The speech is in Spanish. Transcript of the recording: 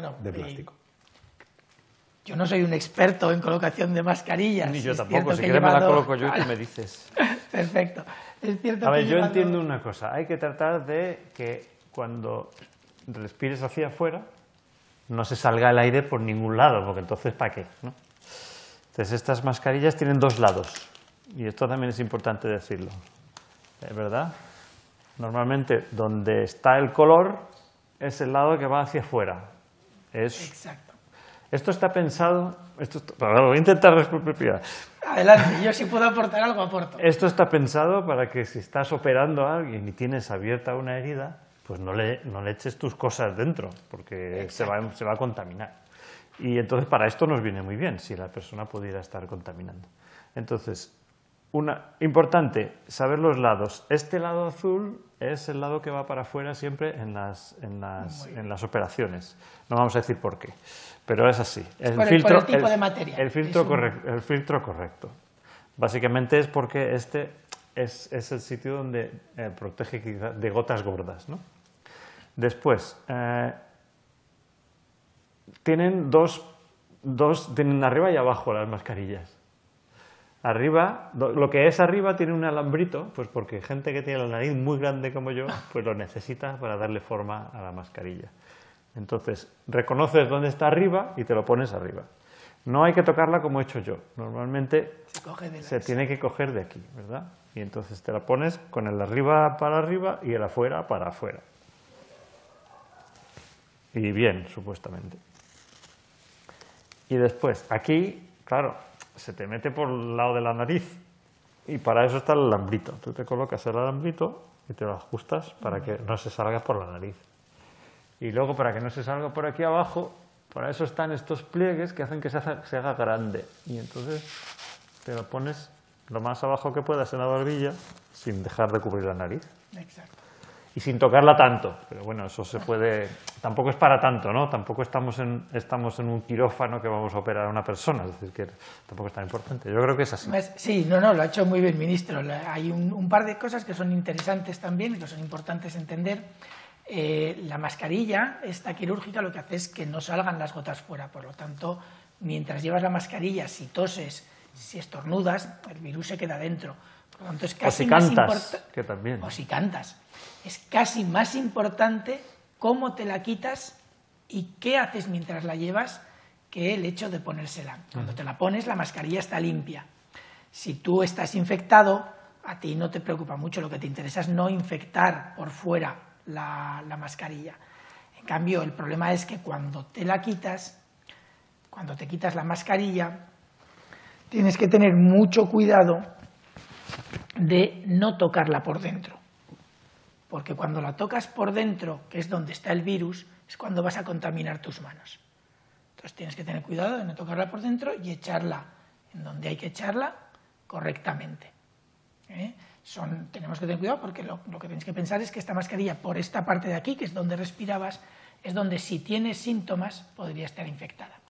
Bueno, de plástico. Yo no soy un experto en colocación de mascarillas. Ni yo Es tampoco, cierto si que he quieres me la llevado- coloco yo y tú me dices. Perfecto. Es cierto A que ver, he yo llevado- entiendo una cosa, hay que tratar de que cuando respires hacia afuera no se salga el aire por ningún lado, porque entonces ¿para qué? ¿No? Entonces estas mascarillas tienen dos lados, y esto también es importante decirlo, ¿verdad? Normalmente donde está el color es el lado que va hacia afuera. Exacto. Esto está pensado, voy a intentar responder. Adelante, yo si puedo aportar algo, aporto. Esto está pensado para que si estás operando a alguien y tienes abierta una herida, pues no le eches tus cosas dentro, porque se va a contaminar. Y entonces para esto nos viene muy bien, si la persona pudiera estar contaminando. Entonces, importante, saber los lados. Este lado azul es el lado que va para afuera siempre en las operaciones. No vamos a decir por qué, pero es así. Por el tipo de materia. El filtro correcto. Básicamente es porque este es el sitio donde protege de gotas gordas, ¿no? Después, tienen tienen arriba y abajo las mascarillas. Arriba, lo que es arriba tiene un alambrito, pues porque gente que tiene la nariz muy grande como yo, pues lo necesita para darle forma a la mascarilla. Entonces, reconoces dónde está arriba y te lo pones arriba. No hay que tocarla como he hecho yo. Normalmente se tiene que coger de aquí, ¿verdad? Y entonces te la pones con el arriba para arriba y el afuera para afuera. Y bien, supuestamente. Y después, aquí, claro, se te mete por el lado de la nariz y para eso está el alambrito. Tú te colocas el alambrito y te lo ajustas para que no se salga por la nariz. Y luego, para que no se salga por aquí abajo, para eso están estos pliegues que hacen que se haga grande. Y entonces te lo pones lo más abajo que puedas en la barbilla sin dejar de cubrir la nariz. Exacto. Y sin tocarla tanto, pero bueno, eso se puede, tampoco es para tanto, ¿no? Tampoco estamos en un quirófano que vamos a operar a una persona, es decir, que tampoco es tan importante. Yo creo que es así. Sí, lo ha hecho muy bien, ministro. Hay un par de cosas que son interesantes también y que son importantes entender. La mascarilla, esta quirúrgica, lo que hace es que no salgan las gotas fuera, por lo tanto, mientras llevas la mascarilla, si toses, si estornudas, el virus se queda dentro. Por lo tanto, es casi o si cantas, que también. O si cantas. Es casi más importante cómo te la quitas y qué haces mientras la llevas que el hecho de ponérsela. Cuando te la pones, la mascarilla está limpia. Si tú estás infectado, a ti no te preocupa mucho, lo que te interesa es no infectar por fuera la mascarilla. En cambio, el problema es que cuando te la quitas, cuando te quitas la mascarilla, tienes que tener mucho cuidado de no tocarla por dentro. Porque cuando la tocas por dentro, que es donde está el virus, es cuando vas a contaminar tus manos. Entonces tienes que tener cuidado de no tocarla por dentro y echarla en donde hay que echarla correctamente. Tenemos que tener cuidado porque lo que tenéis que pensar es que esta mascarilla, por esta parte de aquí, que es donde respirabas, es donde si tienes síntomas podría estar infectada.